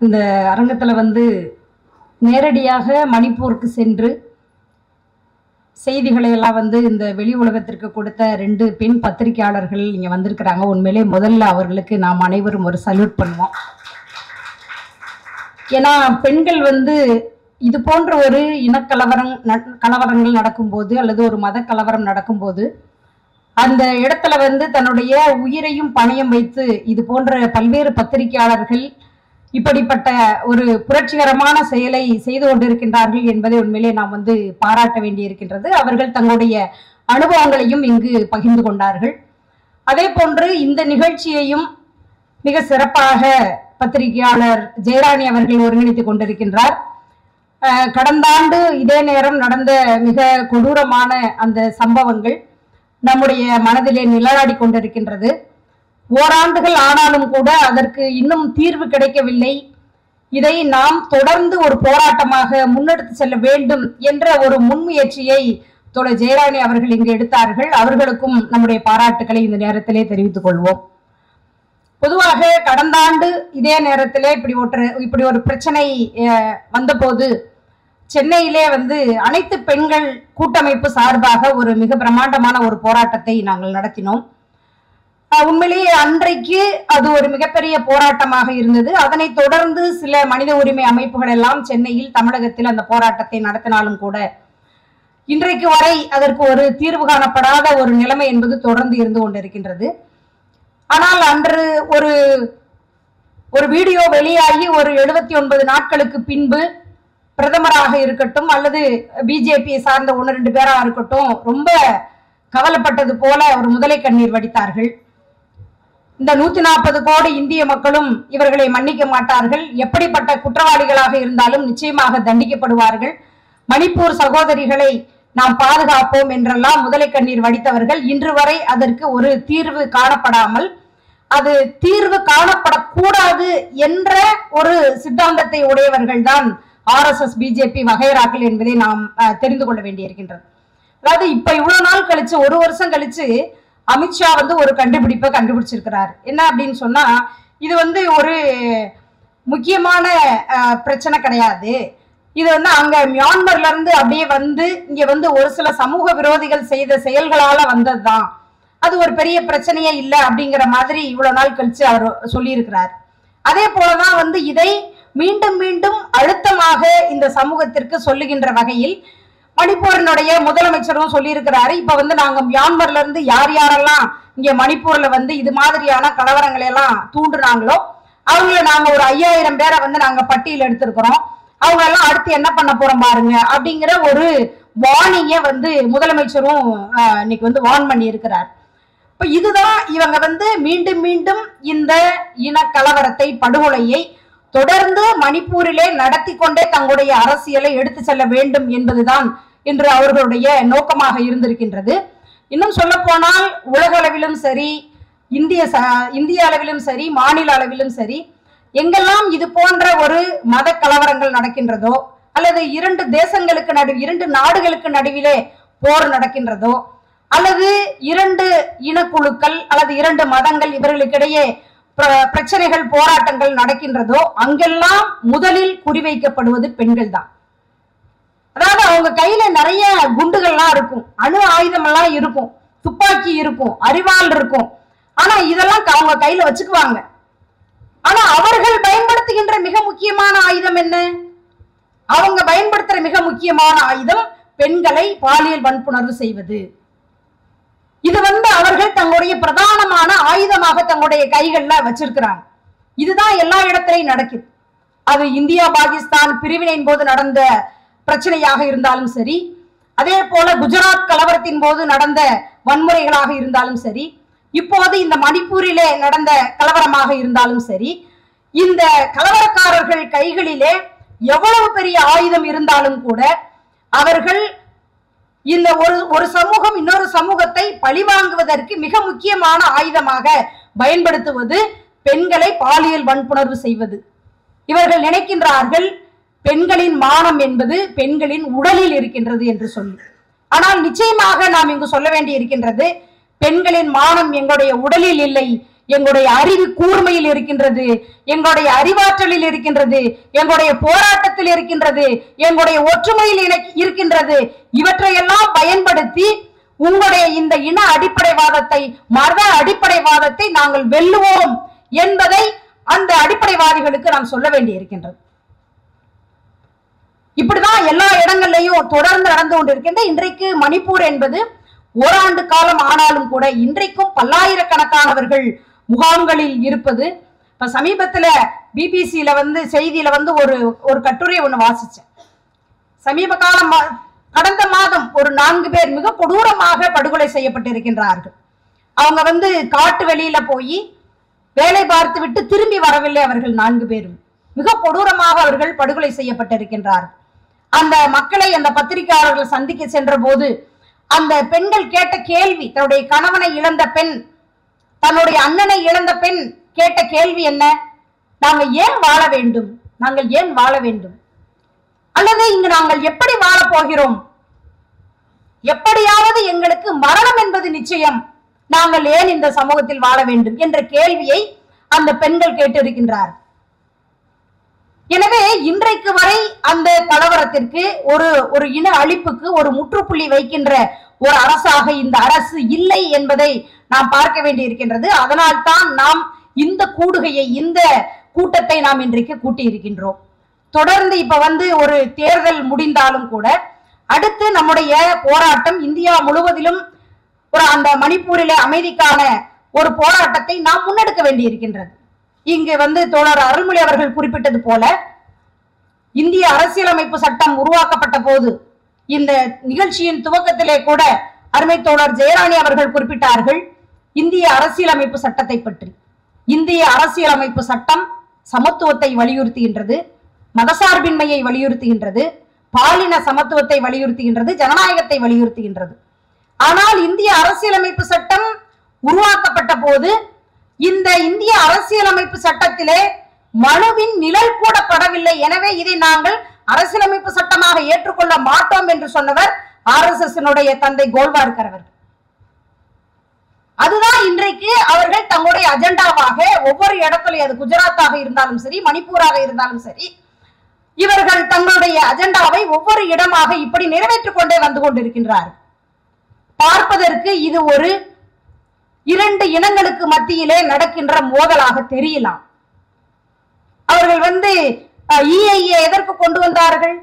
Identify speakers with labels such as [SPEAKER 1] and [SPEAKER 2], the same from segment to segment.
[SPEAKER 1] இந்த அரங்கத்தில் வந்து நேரடியாக மணிப்பூருக்கு சென்று செய்திகளை எல்லாம் வந்து இந்த வெளி உலகத்திற்கு கொடுத்த 2 பெண் பத்திரிகையாளர்கள் இங்கே வந்திருக்கிறாங்க. உண்மையிலே முதல்ல அவர்களுக்கு நாம் அனைவரும் ஒரு சல்யூட் பண்ணுவோம். ஏன்னா பெண்கள் வந்து இது போன்ற ஒரு கலவரங்கள் நடக்கும்போது அல்லது ஒரு மத கலவரம் நடக்கும்போது அந்த இடத்துல வந்து தன்னுடைய உயிரையும் பணயம் வைத்து இது போன்ற பல்வேறு பத்திரிகையாளர்கள் இப்படிப்பட்ட ஒரு புரட்சிகரமான செயலை செய்து கொண்டிருக்கின்றார்கள் என்பதை உண்மையிலே நாம் வந்து பாராட்ட வேண்டியிருக்கின்றது. அவர்கள் தங்களுடைய அனுபவங்களையும் இங்கு பகிர்ந்து கொண்டார்கள். அதே போன்று இந்த நிகழ்ச்சியையும் மிக சிறப்பாக பத்திரிகையாளர் ஜெயராணி அவர்கள் ஒருங்கிணைத்துக் கொண்டிருக்கின்றார். கடந்த ஆண்டு இதே நேரம் நடந்த மிக கொடூரமான அந்த சம்பவங்கள் நம்முடைய மனதிலே நிழலாடி கொண்டிருக்கின்றது. ஓராண்டுகள் ஆனாலும் கூட அதற்கு இன்னும் தீர்வு கிடைக்கவில்லை. இதை நாம் தொடர்ந்து ஒரு போராட்டமாக முன்னெடுத்து செல்ல வேண்டும் என்ற ஒரு முன்முயற்சியை தோழர் ஜெயராணி அவர்கள் இங்கு எடுத்தார்கள். அவர்களுக்கும் நம்முடைய பாராட்டுக்களை இந்த நேரத்திலே தெரிவித்துக் கொள்வோம். பொதுவாக கடந்த ஆண்டு இதே நேரத்திலே இப்படி ஒரு பிரச்சனை வந்தபோது சென்னையிலே வந்து அனைத்து பெண்கள் கூட்டமைப்பு சார்பாக ஒரு மிக பிரம்மாண்டமான ஒரு போராட்டத்தை நாங்கள் நடத்தினோம். உண்மையிலேயே அன்றைக்கு அது ஒரு மிகப்பெரிய போராட்டமாக இருந்தது. அதனை தொடர்ந்து சில மனித உரிமை அமைப்புகள் எல்லாம் சென்னையில் தமிழகத்தில் அந்த போராட்டத்தை நடத்தினாலும் கூட இன்றைக்கு வரை அதற்கு ஒரு தீர்வு காணப்படாத ஒரு நிலைமை என்பது தொடர்ந்து இருந்து கொண்டிருக்கின்றது. ஆனால் அன்று ஒரு வீடியோ வெளியாகி ஒரு 79 நாட்களுக்கு பின்பு பிரதமராக இருக்கட்டும் அல்லது பிஜேபியை சார்ந்த 1-2 பேரா இருக்கட்டும் ரொம்ப கவலைப்பட்டது போல ஒரு முதலை கண்ணீர் வடித்தார்கள். இந்த 140 கோடி இந்திய மக்களும் இவர்களை மன்னிக்க மாட்டார்கள், எப்படிப்பட்ட குற்றவாளிகளாக இருந்தாலும் நிச்சயமாக தண்டிக்கப்படுவார்கள், மணிப்பூர் சகோதரிகளை நாம் பாதுகாப்போம் என்றெல்லாம் முதலை கண்ணீர் வடித்தவர்கள் இன்று வரை அதற்கு ஒரு தீர்வு காணப்படாமல் அது தீர்வு காணப்படக்கூடாது என்ற ஒரு சித்தாந்தத்தை உடையவர்கள் தான் RSS பிஜேபி வகைராக்கள் என்பதை நாம் தெரிந்து கொள்ள வேண்டியிருக்கின்றது. அதாவது இப்ப இவ்வளவு நாள் கழிச்சு 1 வருஷம் கழிச்சு அமித்ஷா வந்து ஒரு கண்டுபிடிப்பை கண்டுபிடிச்சிருக்கிறார். என்ன அப்படின்னு சொன்னா இது வந்து ஒரு முக்கியமான பிரச்சனை கிடையாது. இது வந்து அங்க மியான்மர்ல இருந்து அப்படியே வந்து இங்க வந்து ஒரு சில சமூக விரோதிகள் செய்த செயல்களால வந்ததுதான், அது ஒரு பெரிய பிரச்சனையே இல்லை அப்படிங்கிற மாதிரி இவ்வளவு நாள் கழிச்சு அவர் சொல்லியிருக்கிறார். அதே போலதான் வந்து இதை மீண்டும் மீண்டும் அழுத்தமாக இந்த சமூகத்திற்கு சொல்லுகின்ற வகையில் மணிப்பூரினுடைய முதலமைச்சரும் சொல்லியிருக்கிறாரு. இப்ப வந்து நாங்க மியான்மர்ல இருந்து யாரெல்லாம் இங்க மணிப்பூர்ல வந்து இது மாதிரியான கலவரங்களை எல்லாம் தூண்டுனாங்களோ அவங்கள நாங்க ஒரு 5000 பேரை வந்து நாங்க பட்டியல் எடுத்திருக்கிறோம், அவங்க எல்லாம் அடுத்து என்ன பண்ண போறோம் பாருங்க அப்படிங்கிற ஒரு வார்னிங்க வந்து முதலமைச்சரும் இன்னைக்கு வந்து வார்ன் பண்ணி இருக்கிறார். இப்ப இதுதான் இவங்க வந்து மீண்டும் மீண்டும் இந்த இன கலவரத்தை படுகொலையை தொடர்ந்து மணிப்பூரிலே நடத்தி கொண்டே தங்களுடைய அரசியலை எடுத்து செல்ல வேண்டும் என்பதுதான் இன்று அவர்களுடைய நோக்கமாக இருந்திருக்கின்றது. இன்னும் சொல்ல போனால் உலக அளவிலும் சரி இந்திய அளவிலும் சரி மாநில அளவிலும் சரி எங்கெல்லாம் இது போன்ற ஒரு மத கலவரங்கள் நடக்கின்றதோ அல்லது 2 தேசங்களுக்கு நடுவில் 2 நாடுகளுக்கு நடுவிலே போர் நடக்கின்றதோ அல்லது 2 இனக்குழுக்கள் அல்லது 2 மதங்கள் இவர்களுக்கிடையே பிரச்சனைகள் போராட்டங்கள் நடக்கின்றதோ அங்கெல்லாம் முதலில் குறிவைக்கப்படுவது பெண்கள் தான். அதாவது அவங்க கையில நிறைய குண்டுகள்லாம் இருக்கும், அணு ஆயுதம் எல்லாம் இருக்கும், துப்பாக்கி இருக்கும், அரிவாள் இருக்கும். ஆனா இதெல்லாம் அவங்க கையில வச்சுக்குவாங்க. ஆனா அவர்கள் பயன்படுத்துகின்ற மிக முக்கியமான ஆயுதம் என்ன? அவங்க பயன்படுத்துற மிக முக்கியமான ஆயுதம் பெண்களை பாலியல் வன்புணர்வு செய்வது. இது வந்து அவர்கள் தங்களுடைய பிரதானமான ஆயுதமாக தங்களுடைய கைகள்ல வச்சிருக்கிறாங்க. இதுதான் எல்லா இடத்திலையும் நடக்குது. அது இந்தியா பாகிஸ்தான் பிரிவினையின் போது நடந்த பிரச்சனையாக இருந்தாலும் சரி, அதே போல குஜராத் கலவரத்தின் போது நடந்த வன்முறைகளாக இருந்தாலும் சரி, இப்போது இந்த மணிப்பூரிலே நடந்த கலவரமாக இருந்தாலும் சரி, இந்த கலவரக்காரர்கள் கைகளிலே எவ்வளவு பெரிய ஆயுதம் இருந்தாலும் கூட அவர்கள் இந்த ஒரு சமூகம் இன்னொரு சமூகத்தை பழிவாங்குவதற்கு மிக முக்கியமான ஆயுதமாக பயன்படுத்துவது பெண்களை பாலியல் வன்புணர்வு செய்வது. இவர்கள் நினைக்கின்றார்கள் பெண்களின் மானம் என்பது பெண்களின் உடலில் இருக்கின்றது என்று சொல்லி. ஆனால் நிச்சயமாக நாம் இங்கு சொல்ல வேண்டி இருக்கின்றது, பெண்களின் மானம் எங்களுடைய உடலில் இல்லை, எங்களுடைய அறிவு கூர்மையில் இருக்கின்றது, எங்களுடைய அறிவாற்றலில் இருக்கின்றது, எங்களுடைய போராட்டத்தில் இருக்கின்றது, எங்களுடைய ஒற்றுமையில் இருக்கின்றது. இவற்றையெல்லாம் பயன்படுத்தி உங்களுடைய இந்த இன அடிப்படைவாதத்தை, மத அடிப்படைவாதத்தை நாங்கள் வெல்லுவோம் என்பதை அந்த அடிப்படைவாதிகளுக்கு நாம் சொல்ல வேண்டி இருக்கின்றது. இப்படிதான் எல்லா இடங்கள்லையும் தொடர்ந்து நடந்து கொண்டிருக்கின்ற இன்றைக்கு மணிப்பூர் என்பது ஓராண்டு காலம் ஆனாலும் கூட இன்றைக்கும் பல்லாயிரக்கணக்கானவர்கள் முகாம்களில் இருப்பது. இப்ப சமீபத்துல பிபிசியில செய்தியில ஒரு கட்டுரை ஒண்ணு வாசிச்சேன். சமீப காலம் கடந்த மாதம் ஒரு 4 பேர் மிக கொடூரமாக படுகொலை செய்யப்பட்டிருக்கின்றார்கள். அவங்க காட்டு வெளியில போய் வேலை பார்த்து விட்டு திரும்பி வரவில்லை. அவர்கள் 4 பேரும் மிக கொடூரமாக அவர்கள் படுகொலை செய்யப்பட்டிருக்கின்றார்கள். அந்த மக்களை அந்த பத்திரிகையாளர்கள் சந்திக்க சென்ற போது அந்த பெண்கள் கேட்ட கேள்வி, தன்னுடைய கணவனை இழந்த பெண், தன்னுடைய அண்ணனை இழந்த பெண் கேட்ட கேள்வி என்ன? நாங்கள் ஏன் வாழ வேண்டும்? நாங்கள் ஏன் வாழ வேண்டும்? அல்லது இங்கு நாங்கள் எப்படி வாழ போகிறோம்? எப்படியாவது எங்களுக்கு மரணம் என்பது நிச்சயம், நாங்கள் ஏன் இந்த சமூகத்தில் வாழ வேண்டும் என்ற கேள்வியை அந்த பெண்கள் கேட்டிருக்கின்றார். எனவே இன்றைக்கு வரை அந்த கலவரத்திற்கு ஒரு இன அழிப்புக்கு ஒரு முற்றுப்புள்ளி வைக்கின்ற ஒரு அரசாக இந்த அரசு இல்லை என்பதை நாம் பார்க்க வேண்டி இருக்கின்றது. அதனால் தான் நாம் இந்த கூடுகையை, இந்த கூட்டத்தை நாம் இன்றைக்கு கூட்டி இருக்கின்றோம். தொடர்ந்து இப்ப ஒரு தேர்தல் முடிந்தாலும் கூட அடுத்து நம்முடைய போராட்டம் இந்தியா முழுவதிலும் அந்த மணிப்பூரிலே அமைதிக்கான ஒரு போராட்டத்தை நாம் முன்னெடுக்க வேண்டி இருக்கின்றது. இங்கு தோழர் அருள்மொழி அவர்கள் குறிப்பிட்டது போல இந்திய அரசியலமைப்பு சட்டம் உருவாக்கப்பட்ட போது இந்த நிகழ்ச்சியின் துவக்கத்திலே கூட அருமை தோழர் ஜெயராணி அவர்கள் குறிப்பிட்டார்கள் இந்திய அரசியலமைப்பு சட்டத்தை பற்றி. இந்திய அரசியலமைப்பு சட்டம் சமத்துவத்தை வலியுறுத்துகின்றது, மதசார்பின்மையை வலியுறுத்துகின்றது, பாலின சமத்துவத்தை வலியுறுத்துகின்றது, ஜனநாயகத்தை வலியுறுத்துகின்றது. ஆனால் இந்திய அரசியலமைப்பு சட்டம் உருவாக்கப்பட்ட போது இந்த இந்திய அரசியலமைப்பு சட்டத்திலே மனுவின் நிழல் கூட படவில்லை. எனவே இதை நாங்கள் அரசியலமைப்பு சட்டமாக ஏற்றுக்கொள்ள மாட்டோம் என்று சொன்னவர் RSS தந்தை கோல்வார்கர் அவர்கள். அதுதான் இன்றைக்கு அவர்கள் தங்களுடைய அஜெண்டாவாக ஒவ்வொரு இடத்திலும், அது குஜராத்தாக இருந்தாலும் சரி, மணிப்பூராக இருந்தாலும் சரி, இவர்கள் தங்களுடைய அஜெண்டாவை ஒவ்வொரு இடமாக இப்படி நிறைவேற்றிக் கொண்டே வந்து கொண்டிருக்கின்றார். பார்ப்பதற்கு இது ஒரு 2 இனங்களுக்கு மத்தியிலே நடக்கின்ற மோதலாக தெரியலாம். அவர்கள் EIA எதற்கு கொண்டு வந்தார்கள்?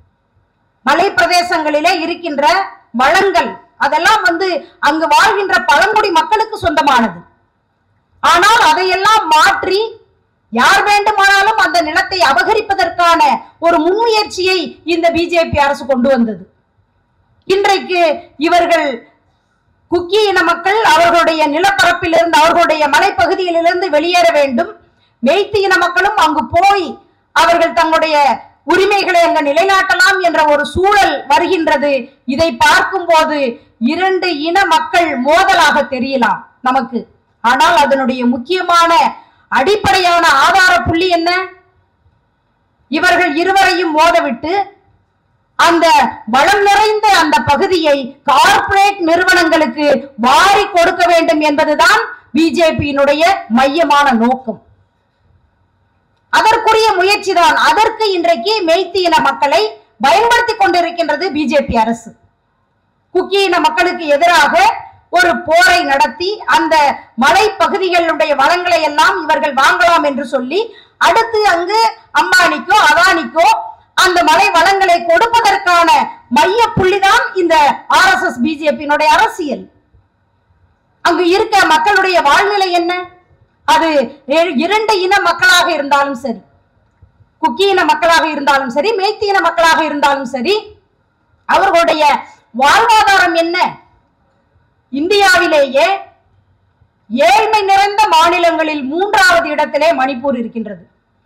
[SPEAKER 1] மலை பிரதேசங்களிலே இருக்கின்ற வளங்கள் அதெல்லாம் அங்கு வாழ்கின்ற பழங்குடி மக்களுக்கு சொந்தமானது. ஆனால் அதையெல்லாம் மாற்றி யார் வேண்டுமானாலும் அந்த நிலத்தை அபகரிப்பதற்கான ஒரு முன்முயற்சியை இந்த பிஜேபி அரசு கொண்டு வந்தது. இன்றைக்கு இவர்கள் குக்கி இன மக்கள் அவர்களுடைய நிலப்பரப்பிலிருந்து, அவர்களுடைய மலைப்பகுதியிலிருந்து வெளியேற வேண்டும். மெய்த்தி இன மக்களும் அங்கு போய் அவர்கள் தங்களுடைய உரிமைகளை அங்கு நிலைநாட்டலாம் என்ற ஒரு சூழல் வருகின்றது. இதை பார்க்கும் போது 2 இன மக்கள் மோதலாக தெரியலாம் நமக்கு. ஆனால் அதனுடைய முக்கியமான அடிப்படையான ஆதார புள்ளி என்ன? இவர்கள் இருவரையும் மோதவிட்டு அந்த வளம் நிறைந்த அந்த பகுதியை கார்ப்பரேட் நிறுவனங்களுக்கு வாரி கொடுக்க வேண்டும் என்பதுதான் பிஜேபியினுடைய மையமான நோக்கம். அதற்குரிய முயற்சி தான். அதற்கு இன்றைக்கு மெய்த்தி இன மக்களை பயன்படுத்தி கொண்டிருக்கின்றது பிஜேபி அரசு. குக்கி இன மக்களுக்கு எதிராக ஒரு போரை நடத்தி அந்த மலை பகுதிகளுடைய வளங்களை எல்லாம் இவர்கள் வாங்கலாம் என்று சொல்லி அடுத்து அங்கு அம்பானிக்கோ அதானிக்கோ அந்த மலை வளங்களை கொடுப்பதற்கான மைய புள்ளிதான் இந்த RSS பிஜேபியினுடைய அரசியல். அங்கு இருக்க மக்களுடைய வாழ்நிலை என்ன? அது 2 இன மக்களாக இருந்தாலும் சரி, குக்கி இன மக்களாக இருந்தாலும் சரி, மெய்த்தி இன மக்களாக இருந்தாலும் சரி, அவர்களுடைய வாழ்வாதாரம் என்ன? இந்தியாவிலேயே ஏழ்மை நிறைந்த மாநிலங்களில் 3வது இடத்திலே மணிப்பூர் இருக்கின்றது.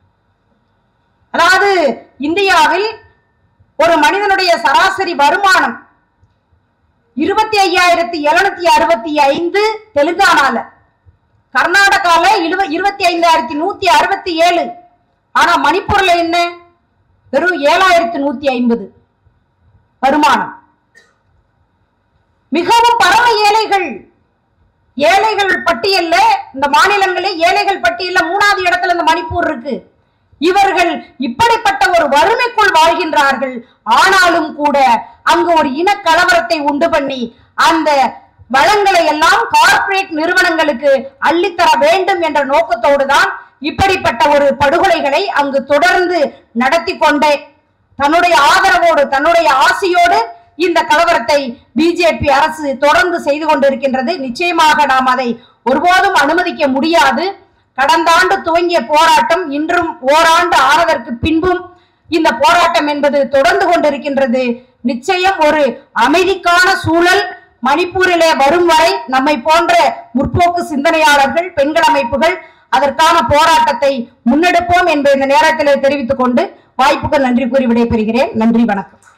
[SPEAKER 1] அதாவது இந்தியாவில் ஒரு மனிதனுடைய சராசரி வருமானம் 25,765 தெலுங்கானால, கர்நாடகால 25,167. ஆனா மணிப்பூர்ல என்ன? வெறும் 7,150 வருமானம். மிகவும் பரம ஏழைகள். ஏழைகள் பட்டியல்ல இந்த மாநிலங்களே ஏழைகள் பட்டியல்ல 3வது இடத்துல இந்த மணிப்பூர் இருக்கு. இவர்கள் இப்படிப்பட்ட ஒரு வறுமைக்குள் வாழ்கின்றார்கள். ஆனாலும் கூட அங்கு ஒரு இன கலவரத்தை உண்டு பண்ணி அந்த வளங்களை எல்லாம் கார்ப்பரேட் நிறுவனங்களுக்கு அள்ளித்தர வேண்டும் என்ற நோக்கத்தோடு தான் இப்படிப்பட்ட ஒரு படுகொலைகளை அங்கு தொடர்ந்து நடத்தி கொண்டே தன்னுடைய ஆதரவோடு தன்னுடைய ஆசையோடு இந்த கலவரத்தை பிஜேபி அரசு தொடர்ந்து செய்து கொண்டிருக்கின்றது. நிச்சயமாக நாம் அதை ஒருபோதும் அனுமதிக்க முடியாது. கடந்த ஆண்டு துவங்கிய போராட்டம் இன்றும் ஓராண்டு ஆனதற்கு பின்பும் இந்த போராட்டம் என்பது தொடர்ந்து கொண்டிருக்கின்றது. நிச்சயம் ஒரு அமைதிக்கான சூழல் மணிப்பூரிலே வரும் வரை நம்மை போன்ற முற்போக்கு சிந்தனையாளர்கள், பெண்கள் அமைப்புகள் அதற்கான போராட்டத்தை முன்னெடுப்போம் என்று இந்த நேரத்தில் தெரிவித்துக் கொண்டு வாய்ப்புக்கு நன்றி கூறி விடைபெறுகிறேன். நன்றி, வணக்கம்.